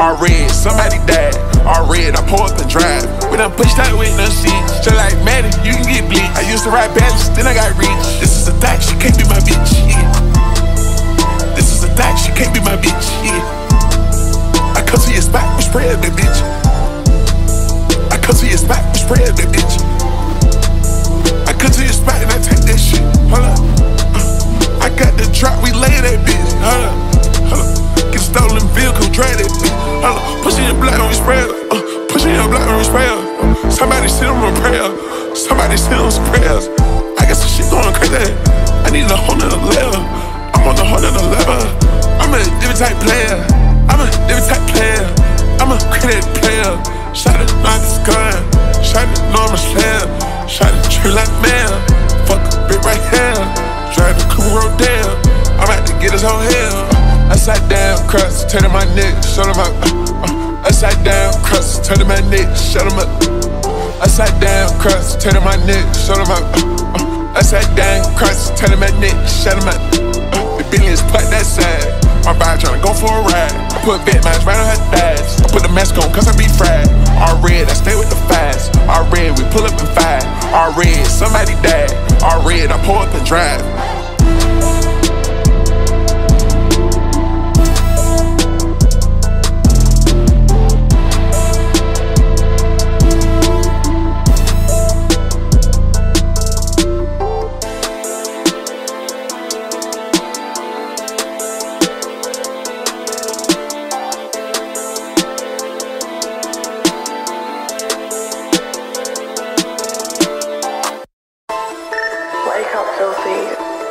All red, somebody died. All red, I pull up and drive. We done pushed out with no seats. Just like Maddie, you can get bleed. I used to ride balance, then I got reach. This is a thot, she can't be my bitch, yeah. This is a thot, she can't be my bitch, yeah. I come to your spot, we spray up that bitch. I come to your spot, we spray up that bitch. I come to your spot and I take that shit. Hold up. I got the drop, we lay that bitch. Hold up. Hold up. Get a stolen vehicle, drag that bitch. Hold up. Push it in black on we spray up. Push it in black on we spray up. Somebody send them a prayer. Somebody send them some prayers. I got some shit going crazy. I need a whole nother level. I'm on a whole nother level. I'm a different type player. I'm a different type player. I'm a credit player. Shot it, not this gun. Shot it, normal slam. Shot it, tree like man. Fuck a bit right here. Drive the coupe road down. I'm about to get his whole hell. Upside down, cross, turn my neck, shut him up. Upside down, cross, turn my neck, shut him up. Upside down, cross, turn my neck, shut him up. Upside down, cross, turn my neck, shut him up. The billions put that side. My bride tryna go for a ride. I put vet mines right on her thighs. I put the mask on cause I be fried. All red, I stay with the fives. All red, we pull up and fight. All red, somebody died. All red, I pull up and drive. Wake up, filthy.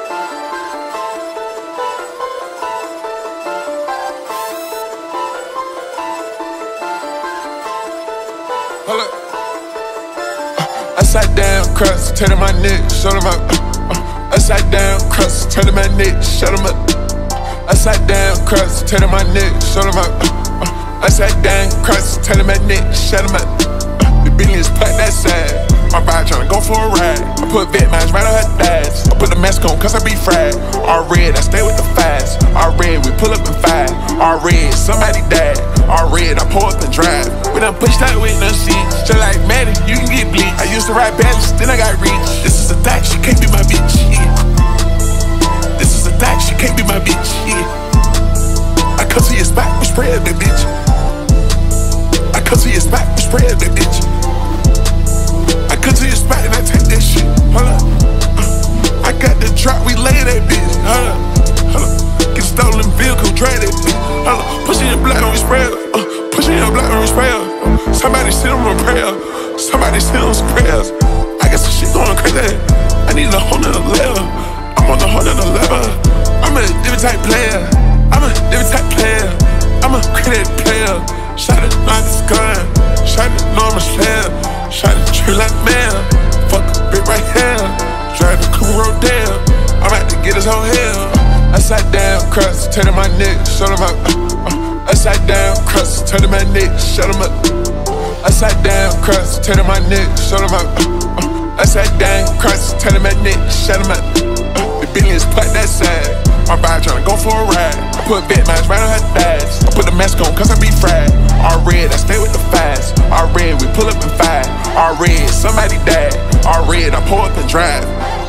Hold up. Upside down, cross, turn my neck, shut him up. Upside down, cross, turn my neck, shut him up. Upside down, cross, turn my neck, shut him up. Upside down, cross, turn my neck, shut him up. The billions put that side. My bride tryna go for a ride. I put vet mines right on her thighs. I put the mask on cause I be fried. All red, I stay with the fives. All red, we pull up and fight. All red, somebody died. All red, I pull up and drive. We done pushed out with no seats. Just like Maddie, you can get bleed. I used to ride balance, then I got reach. This is a thot, she can't be my bitch, yeah. This is a thot, she can't be my bitch, yeah. I come to your spot, we spray up that bitch. I come to your spot, we spray up that bitch. I come to your spot and I take that shit. Hold up. I got the drop, we lay that bitch. Hold up. Hold up. Get a stolen vehicle, drag that bitch. Hold up. Push it in black on we spray up. Push it in black on we spray up. Somebody send them a prayer. Somebody send them some prayers. I got some shit going crazy. I need a whole nother level. I'm on a whole nother level. I'm a different type player. I'm a different type player. I'm a credit player. Shot it, not this gun. Shot it, normal slam. Shot it, tree like man. Fuck a bit right here. Drive the coupe road down. I'm about to get his whole hell. Upside down, cross, turn my neck, shut him up. Upside down, cross, turn my neck, shut him up. Upside down, cross, turn my neck, shut him up. Upside down, cross, turn my neck, shut him up. The billions put that side. My bride tryna go for a ride. I put vet mines right on her thighs. I put the mask on cause I be fried. All red, I stay with the fives. All red, we pull up and fight. All red, somebody died. All red, I pull up and drive.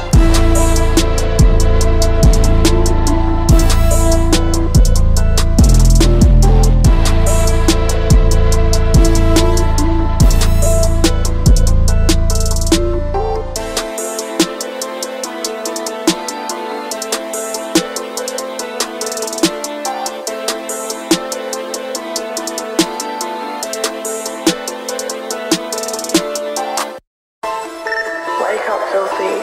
Wake up, filthy.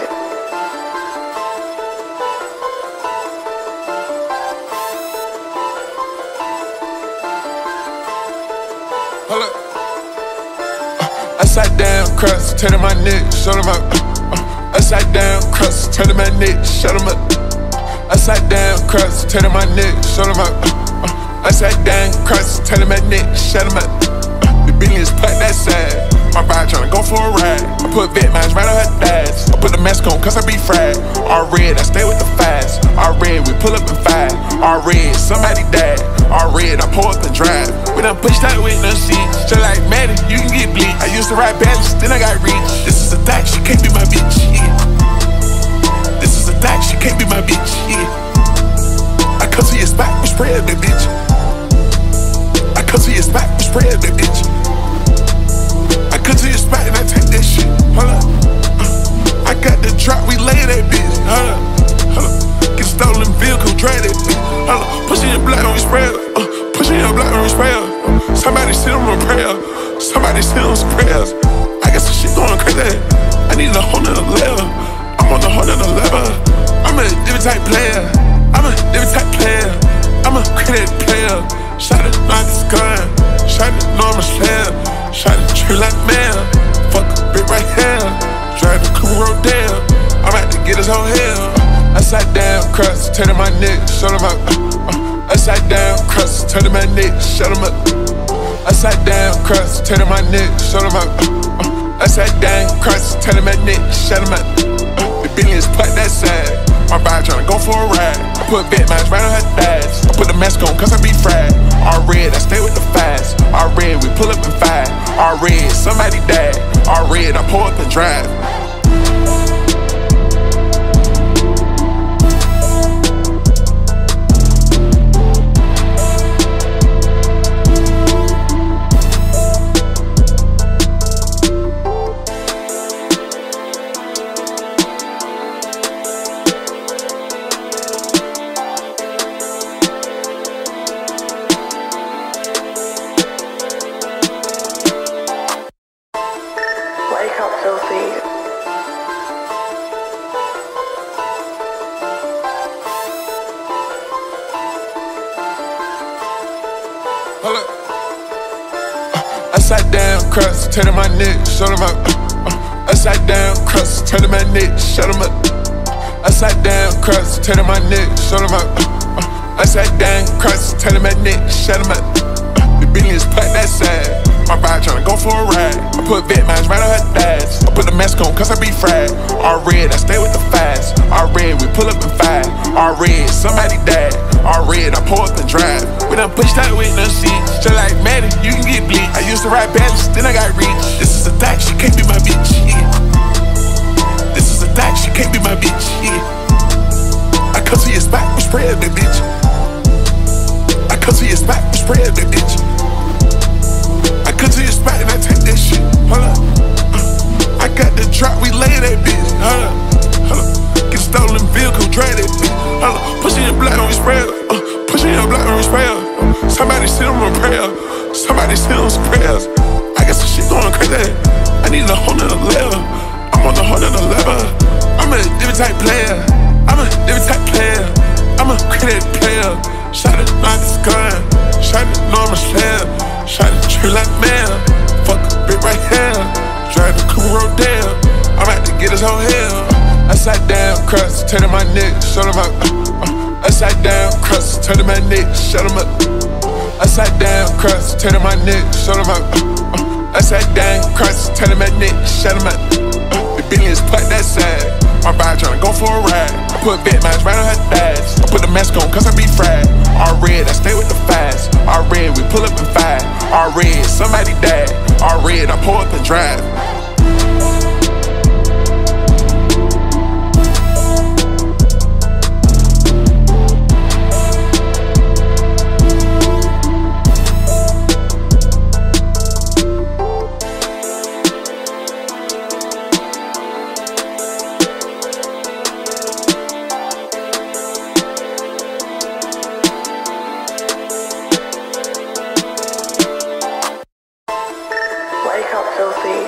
Hold up. Upside down, cross, turn my neck, shut him up. Upside down, cross, turn my neck, shut him up. Upside down, cross, turn my neck, shut him up. Upside down, cross, turn my neck, shut him up. The billions put that side. My bride tryna go for a ride. I put vet mines right on her thighs. I put the mask on cause I be fried. All red, I stay with the fives. All red, we pull up and fight. All red, somebody died. All red, I pull up and drive. We done pushed out with no seats. Just like Maddie, you can get bleed. I used to ride balance, then I got reach. This is a thot, she can't be my bitch, yeah. This is a thot, she can't be my bitch, yeah. I come to your spot, we spray up that bitch. I come to your spot, we spray up that bitch. I come to your spot and I take that shit. Hold up. I got the drop, we lay that bitch. Hold up. Get stolen vehicle, drag that bitch. Hold up. Pushing your block on we spray up. Pushing your block on we spray up. Somebody send them a prayer. Somebody send them some prayers. I got some shit going crazy. I need a whole nother level. I'm on a whole nother level. I'm a different type player. I'm a different type player. I'm a credit player. Shot it, not this gun. Shot it, no, I'm a slayer. Shot it, true like man. Fuck a bit right here. Drive the crew road down. I'm about to get his whole hell. Upside down, crust, turn my neck, shut him up. Upside down, crust, turn my neck, shut him up. Upside down, crust, turn my neck, shut him up. Upside down, crust, turn my neck, shut him up. The billions put that side. My bride tryna go for a ride. I put vet mines right on her thighs. I put the mask on cause I be fried. All red, I stay with the fast. All red, we pull up and fire. All red, somebody died. All red, I pull up and drive. Wake up, filthy. Hold up. Upside down, crust, turn my neck, shut him up. Upside down, crust, turn my neck, shut him up. Upside down, crust, turn my neck, shut him up. Upside down, crust, turn my neck, shut him up. The billions put that side. My bride tryna go for a ride. I put vet mines right on her thighs. I put the mask on cause I be fried. All red, I stay with the fast. All red, we pull up and fire. All red, somebody died. All red, I pull up and drive. We done pushed out with no seats. Just like Maddie, you can get bleed. I used to ride balance, then I got reach. This is a thot, she can't be my bitch, yeah. This is a thot, she can't be my bitch, yeah. I come to your spot, we spray up that bitch. I come to your spot, we spray up that bitch. I come to your spot and I take that shit. Hold up. I got the drop, we lay that bitch. Hold up. Hold up. Get stolen vehicle, drag that bitch. Hold up. Pushing your block on we spray up. Pushing your block on we spray up. Somebody send them a prayer. Somebody send them some prayers. I got some shit going crazy. I need a whole nother level. I'm on a whole nother level. I'm a different type player. I'm a different type player. I'm a credit player. Shot it, not this gun. Shot it, no, I'm a slayer. Shot it, true like man. Fuck a bit right here. Drive the crew road down. I'm about to get his whole hell. Upside down, crust, turn my neck, shut him up. Upside down, crust, turn my neck, shut him up. Upside down, crust, turn my neck, shut him up. Upside down, crust, turn my neck, shut him up. The billions put that side. My bride tryna go for a ride. I put vet mines right on her thighs. I put the mask on cause I be fried. All red, I stay with the fast. All red, we pull up and fire. All red, somebody died. All red, I pull up and drive. Wake up, filthy.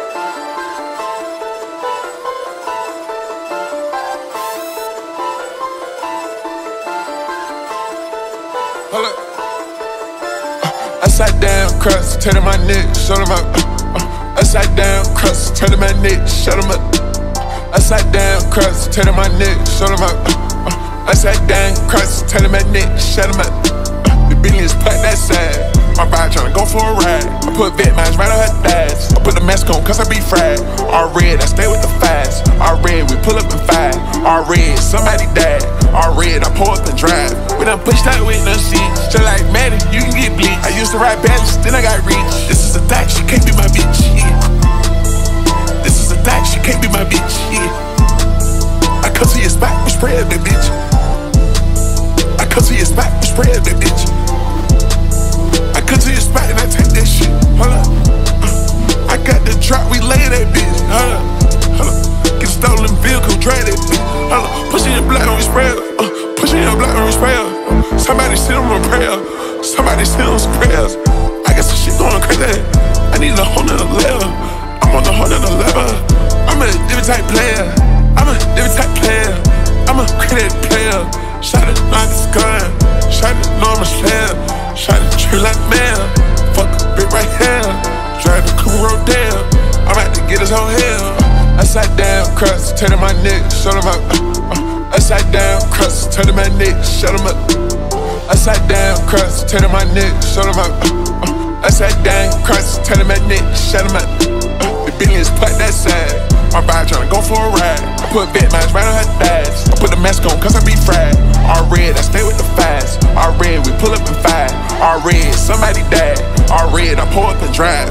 Hold up. Upside down, crust, turn my neck, shut him up. Upside down, crust, turn my neck, shut him up. Upside down, crust, turn my neck, shut him up. Upside down, crust, turn my neck, shut him up. The billions put that side. My bride tryna go for a ride. I put vet mines right on her thighs. I put the mask on cause I be fried. All red, I stay with the fast. All red, we pull up in 5. All red, somebody died. All red, I pull up and drive. We done pushed out with no seats. Just like Maddie, you can get bleak. I used to ride balance, then I got reach. This is a thot, she can't be my bitch, yeah. This is a thot, she can't be my bitch, yeah. I come to your spot, we spray up that bitch. I come to your spot, we spray up that bitch. I come to your spot and I take that shit. Hold up. I got the drop, we lay that bitch. Hold up. Hold up. Get stolen vehicle, drag that bitch. Hold up. Push in your blood on we spray up. Push in your blood on we spray up. Somebody send them a prayer. Somebody send them some prayers. I got some shit going crazy. I need a whole nother level. I'm on a whole nother level. I'm a different type player. I'm a different type player. I'm a credit player. Shot it, not this gun. Shot it, no I'm a slayer. Shot it, tree like man. Fuck a bit right here. Drive the crew road down. I'm about to get his whole hell. Upside down, cross, turning my neck, shut him up. Upside down, cross, turning my neck, shut him up. Upside down, cross, turning my neck, shut him up. Upside down, cross, turning my neck, shut him up. The billions put that side. My bride tryna go for a ride. I put vet mines right on her thighs. I put the mask on cause I be fried. All red, I stay with the fast. All red, we pull up in 5. All red, somebody died. All red, I pull up and drive.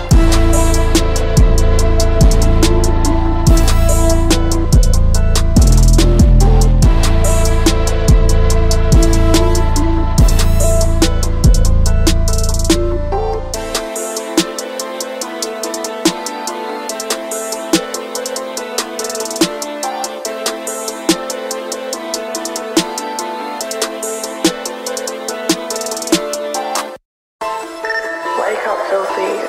Wake up, Sophie.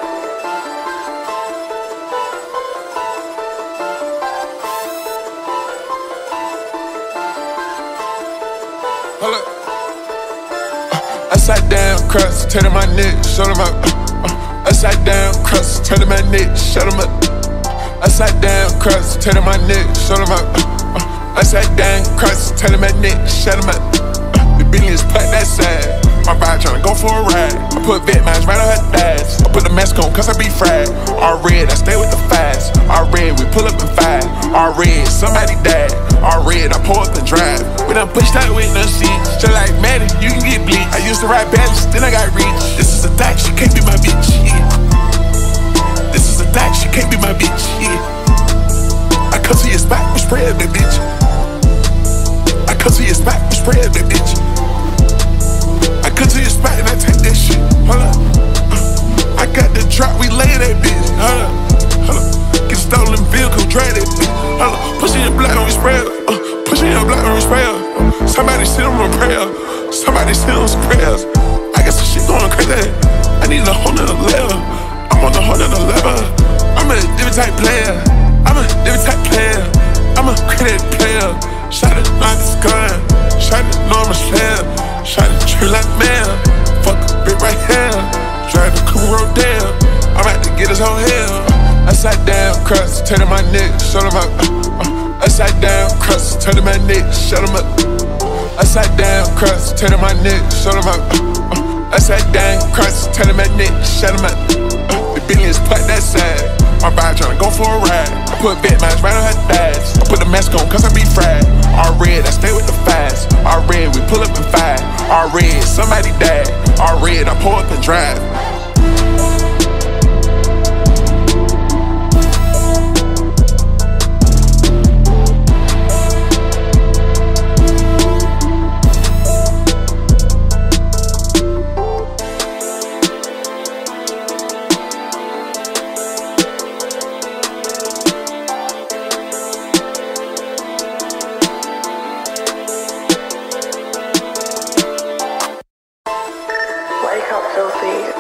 Hold up. Upside down, cross, turning my neck, shut him up. Upside down, cross, turning my neck, shut him up. Upside down, cross, turning my neck, shut him up. Upside down, cross, turning my neck, shut him up. The billions put that side. My bride tryna go for a ride. I put vet mines right on her thighs. I put the mask on cause I be fried. All red, I stay with the fast. All red, we pull up in 5. All red, somebody died. All red, I pull up and drive. We done pushed out with no seats. Just like Maddie, you can get bleak. I used to ride balance, then I got reach. This is a thot, she can't be my bitch, yeah. This is a thot, she can't be my bitch, yeah. I come to your spot, we spray up that bitch. I come to your spot, we spray up that bitch. I come to your spot and I take that shit. Hold up. I got the drop, we lay that bitch. Hold up. Hold up. Get stolen vehicle, drag that bitch. Hold up. Push in your blood on we spray up. Push in your blood on we spray up. Somebody send them a prayer. Somebody send them some prayers. I got some shit going crazy. I need a whole nother level. I'm on a whole nother level. I'm a different type player. I'm a different type player. I'm a credit player. Shot it, not this gun. Shot it, no I'm a slayer. Shot it, tree like man. Fuck a bit right here. Drive the crew road down. I'm about to get his whole hell. Upside down, cross, turning my neck, shut him up. Upside down, cross, turning my neck, shut him up. Upside down, cross, turning my neck, shut him up. Upside down, cross, turning my neck, shut him up. The billions put that side. My bride tryna go for a ride. I put vet mines right on her thighs. I put the mask on cause I be fried. All red, I stay with the fast. All red, we pull up in 5. All red, somebody died. All red, I pull up and drive. Wake up, Sophie.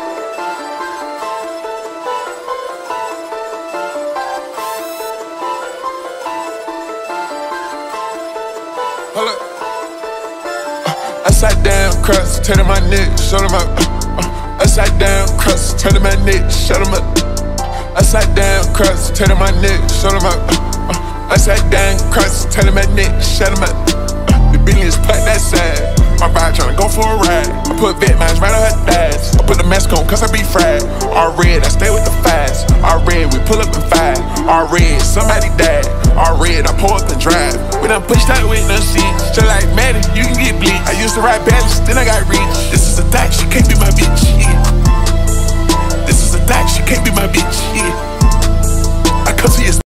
Hold up. Upside down, cross, turning my neck, shut him up. Upside down, cross, turning my neck, shut him up. Upside down, cross, turning my neck, shut him up. Upside down, cross, turning my neck, shut him up. The billions put that side. My vibe tryna go for a ride. I put vet mines right on her thighs. I put the mask on cause I be fried. All red, I stay with the fast. All red, we pull up in 5. All red, somebody died. All red, I pull up and drive. We done pushed out with no seats. Just like Maddie, you can get bleach. I used to ride balance, then I got reach. This is a thot, she can't be my bitch, yeah. This is a thot, she can't be my bitch, yeah. I come to your